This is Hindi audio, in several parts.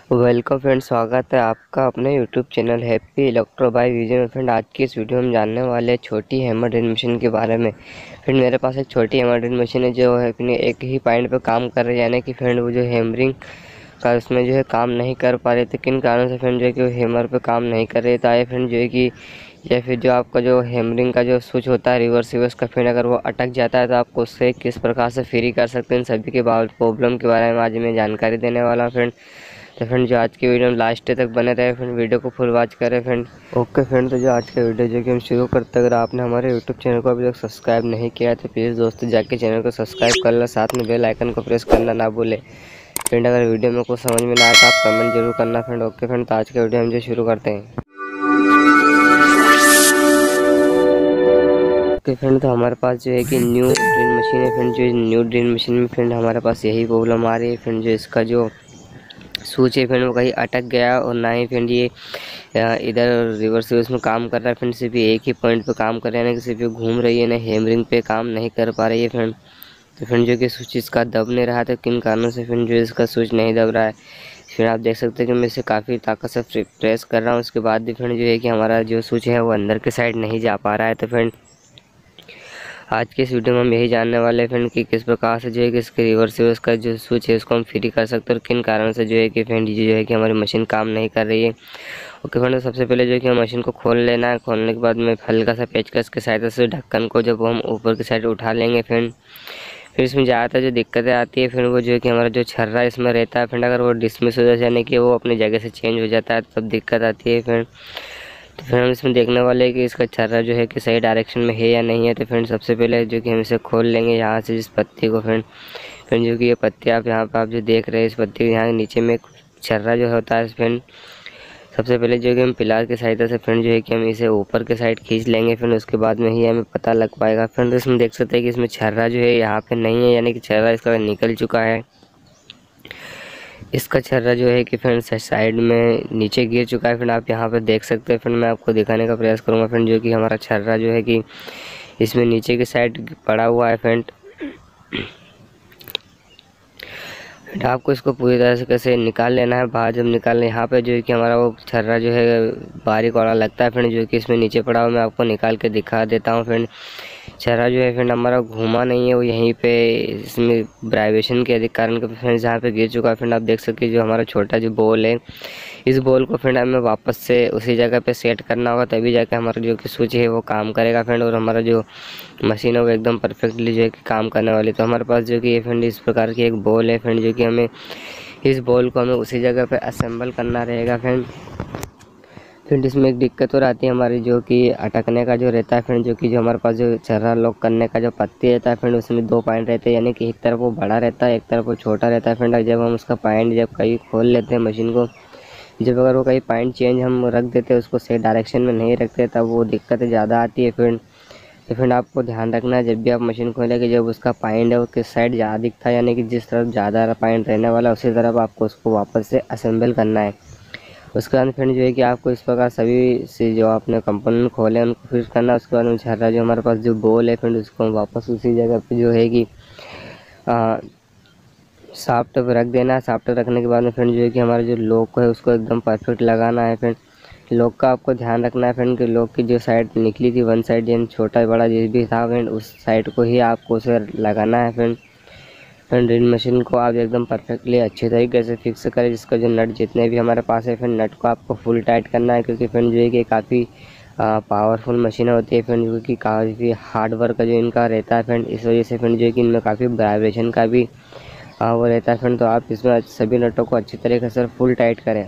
वेलकम फ्रेंड, स्वागत है आपका अपने YouTube channel happy electro by vision. Friend, आज की इस वीडियो में हम जानने वाले छोटी हैमर ड्रिल मशीन के बारे में। फ्रेंड, मेरे पास एक छोटी हैमर ड्रिल मशीन है जो है अपने एक ही पॉइंट पे काम कर रही है, यानी कि फ्रेंड वो जो हैमरिंग का उसमें जो है काम नहीं कर पा रहे थे। किन कारण से फ्रेंड जो है कि वो हैमर पे काम नहीं कर रहे थे फ्रेंड जो है कि, या फिर जो आपका जो हैमरिंग का जो स्विच होता है रिवर्स का, फ्रेंड अगर वो अटक जाता है तो आपको उससे किस प्रकार से फ्री कर सकते हैं, इन सभी के प्रॉब्लम के बारे में आज मैं जानकारी देने वाला हूँ फ्रेंड। तो फ्रेंड जो आज की वीडियो में लास्ट तक बने रहे फ्रेंड, वीडियो को फुल वॉच करें फ्रेंड। ओके फ्रेंड, तो जो आज का वीडियो जो कि हम शुरू करते हैं, अगर आपने हमारे यूट्यूब चैनल को अभी तक सब्सक्राइब नहीं किया तो प्लीज़ दोस्तों जाके चैनल को सब्सक्राइब कर लें, साथ में बेल आइकन को प्रेस करना ना भूलें। फ्रेंड, अगर वीडियो में कुछ समझ में ना आए तो आप कमेंट जरूर करना फ्रेंड। ओके फ्रेंड, तो आज का वीडियो हम जो शुरू करते हैं। ओके फ्रेंड, तो हमारे पास जो है कि न्यू ड्रिल मशीन है फ्रेंड। जो न्यू ड्रिल मशीन में फ्रेंड हमारे पास यही प्रॉब्लम आ रही है फ्रेंड, जो इसका जो स्विच है फ्रेंड वो कहीं अटक गया, और ना ही फ्रेंड ये इधर रिवर्स में काम कर रहा है फ्रेंड, सिर्फ एक ही पॉइंट पे काम कर रहा है, ना कि सिर्फ घूम रही है, ना हैमरिंग पे काम नहीं कर पा रही है फ्रेंड। तो फ्रेंड जो कि स्विच इसका दब नहीं रहा था, किन कारणों से फ्रेंड जो इसका स्विच नहीं दब रहा है। फिर आप देख सकते हैं कि मैं इसे काफ़ी ताकत से प्रेस कर रहा हूँ, उसके बाद भी फ्रेंड जो है कि हमारा जो स्विच है वो अंदर के साइड नहीं जा पा रहा है। तो फ्रेंड आज के इस वीडियो में हम यही जानने वाले हैं फ्रेंड कि किस प्रकार से जो है कि इसके रिवर्स का जो स्विच है उसको हम फ्री कर सकते हैं, और किन कारण से जो है कि फ्रेंड जो है कि हमारी मशीन काम नहीं कर रही है। ओके फ्रेंड, तो सबसे पहले जो है कि हम मशीन को खोल लेना है। खोलने के बाद में हल्का सा पेचकस की सहायता से ढक्कन को जब हम ऊपर की साइड उठा लेंगे फ्रेंड, फिर इसमें ज़्यादातर जो दिक्कतें आती है फ्रेंड वो जो है कि हमारा जो छर्रा इसमें रहता है फ्रेंड, अगर वो डिसमिस हो जाए यानी कि वो अपनी जगह से चेंज हो जाता है तब दिक्कत आती है फ्रेंड। तो फिर हम इसमें देखने वाले हैं कि इसका छर्रा जो है कि सही डायरेक्शन में है या नहीं है। तो फ्रेंड सबसे पहले जो कि हम इसे खोल लेंगे यहाँ से, इस पत्ती को फ्रेंड जो कि ये पत्ती आप यहाँ पर आप जो देख रहे हैं, इस पत्ती के यहाँ नीचे में छर्रा जो होता है फ्रेंड, सबसे पहले जो कि हम पिलार की सहायता से फ्रेंड जो है कि हम इसे ऊपर के साइड खींच लेंगे फ्रेंड, उसके बाद में ही हमें पता लग पाएगा फ्रेंड। इसमें देख सकते हैं कि इसमें छर्रा जो है यहाँ पे नहीं है, यानी कि छर्रा इसका निकल चुका है। इसका छर्रा जो है कि फ्रेंड साइड में नीचे गिर चुका है फ्रेंड, आप यहाँ पर देख सकते हैं फ्रेंड। मैं आपको दिखाने का प्रयास करूँगा फ्रेंड, जो कि हमारा छर्रा जो है कि इसमें नीचे की साइड पड़ा हुआ है फ्रेंड। आपको इसको पूरी तरह से कैसे निकाल लेना है बाहर। जब निकालने यहाँ पे जो है कि हमारा वो छर्रा जो है बारीक वाला लगता है फ्रेंड, जो कि इसमें नीचे पड़ा हुआ, मैं आपको निकाल के दिखा देता हूँ फ्रेंड। छर्रा जो है फ्रेंड हमारा घूमा नहीं है, वो यहीं पे इसमें वाइब्रेशन के अधिक कारण के फ्रेंड जहाँ पे गिर चुका है फ्रेंड, आप देख सकते हैं। जो हमारा छोटा जो बॉल है, इस बॉल को फ्रेंड हमें वापस से उसी जगह पे सेट करना होगा, तभी जाके हमारा जो कि स्विच है वो काम करेगा फ्रेंड, और हमारा जो मशीन है वो एकदम परफेक्टली जो है कि काम करने वाली। तो हमारे पास जो कि ये फ्रेंड इस प्रकार की एक बॉल है फ्रेंड, जो कि हमें इस बॉल को हमें उसी जगह पे असेंबल करना रहेगा फ्रेंड। फ्रेंड इसमें एक दिक्कत और आती है हमारी, जो कि अटकने का जो रहता है फ्रेंड, जो कि जो हमारे पास जो छर्रा लॉक करने का जो पत्ती रहता है फ्रेंड, उसमें दो पॉइंट रहते हैं, यानी कि एक तरफ वो बड़ा रहता है, एक तरफ वो छोटा रहता है फ्रेंड। जब हम उसका पॉइंट जब कहीं खोल लेते हैं मशीन को, जब अगर वो कहीं पॉइंट चेंज हम रख देते हैं, उसको सही डायरेक्शन में नहीं रखते, तब वो दिक्कतें ज़्यादा आती है फ्रेंड। तो फ्रेंड आपको ध्यान रखना है जब भी आप मशीन खोलें कि जब उसका पॉइंट है वो किस साइड ज़्यादा दिखता है, यानी कि जिस तरफ ज़्यादा पॉइंट रहने वाला उसी तरफ आपको उसको वापस से असेंबल करना है। उसके बाद फ्रेंड जो है कि आपको इस प्रकार सभी से जो आपने कंपोनेंट खोले उनको फिट करना है। उसके बाद में छर्रा जो हमारे पास जो बॉल है फ्रेंड, उसको वापस उसी जगह पे जो है कि सॉफ्ट रख देना है। सॉफ्ट रखने के बाद में फ्रेंड जो है कि हमारा जो लॉक है उसको एकदम परफेक्ट लगाना है फ्रेंड। लॉक का आपको ध्यान रखना है फ्रेंड कि लॉक की जो साइड निकली थी, वन साइड यानी छोटा बड़ा जिस भी था फ्रेंड, उस साइड को ही आपको उसे लगाना है फ्रेंड। ड्रिल मशीन को आप एकदम परफेक्टली अच्छे तरीके से फिक्स करें, जिसका जो नट जितने भी हमारे पास है फ्रेंड, नट को आपको फुल टाइट करना है, क्योंकि फ्रेंड जो है कि काफ़ी पावरफुल मशीन होती है फ्रेंड, क्योंकि काफ़ी हार्ड वर्क का जो इनका रहता है फ्रेंड, इस वजह से फ्रेंड जो है कि इनमें काफ़ी वाइब्रेशन का भी वो रहता है फ्रेंड। तो आप इसमें सभी नटों को अच्छी तरीके से फुल टाइट करें।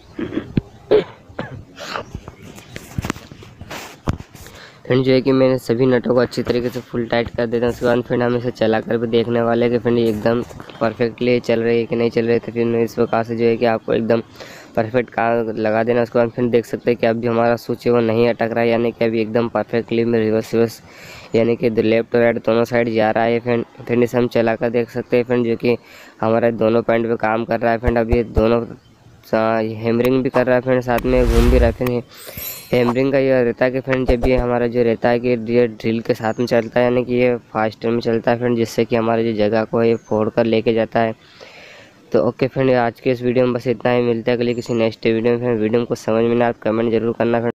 फ्रेंड जो है कि मैंने सभी नटों को अच्छी तरीके से फुल टाइट कर देता हूँ। उसके बाद फ्रेंड हम इसे चला कर भी देखने वाले हैं कि फ्रेंड एकदम परफेक्टली चल रही है कि नहीं चल रही है। तो फिर इस प्रकार से जो है कि आपको एकदम परफेक्ट कार लगा देना। उसके बाद फिर देख सकते हैं कि अभी हमारा स्विच है वो नहीं अटक रहा है, यानी कि अभी एकदम परफेक्टली में रिवर्स यानी कि लेफ्ट और राइट दोनों साइड जा रहा है फ्रेंड। फिर इसे हम चला कर देख सकते हैं फ्रेंड, जो कि हमारे दोनों पॉइंट पे काम कर रहा है फ्रेंड। अभी दोनों हैमरिंग भी कर रहा है फ्रेंड, साथ में घूम भी रहा है फ्रेंड। हैमरिंग का ये रहता है कि फ्रेंड जब ये हमारा जो रहता है कि ये ड्रिल के साथ में चलता है, यानी कि ये फास्टर में चलता है फ्रेंड, जिससे कि हमारी जो जगह को ये फोड़ कर लेके जाता है। तो ओके फ्रेंड, आज के इस वीडियो में बस इतना ही। मिलता है अगले किसी नेक्स्ट वीडियो में। फ्रेंड वीडियो को समझ में ना आप कमेंट जरूर करना फ्रेंड।